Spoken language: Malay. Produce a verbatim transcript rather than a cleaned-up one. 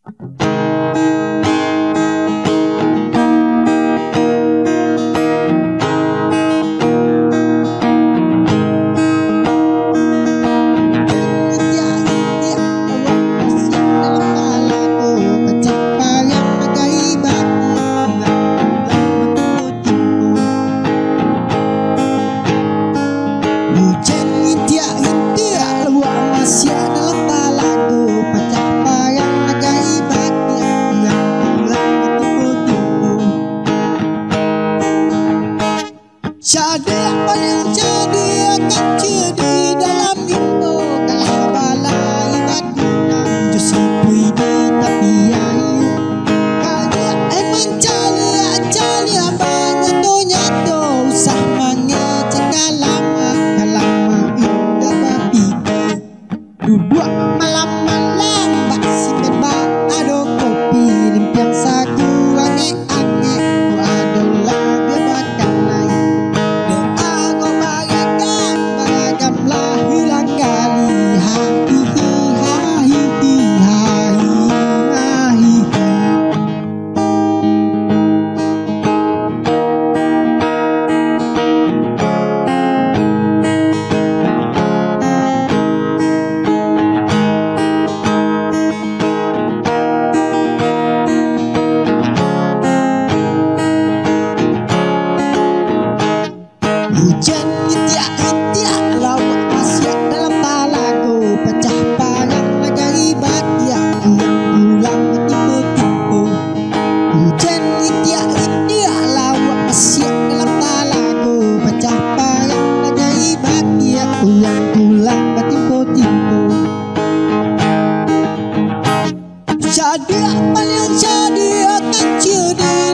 Jadi apa yang jadi akan jadi dalam itu. Kalah balai batu justru puini tapi ayu. Kaya emang cali cali abang nyato nyato usah mange cekal lama lama indah babi. Duduk malam malam bak simen bak ado kopi limpiang sagu ange ange ku adalah dia makan lain. Hujan itiak-itiak lawak masih dalam talaku. Pecah parang negari bahagia pulang bertipu-tipu. Hujan itiak-itiak lawak masih dalam talaku. Pecah parang negari bahagia pulang bertipu-tipu. Jadi apa yang jadi akan jadi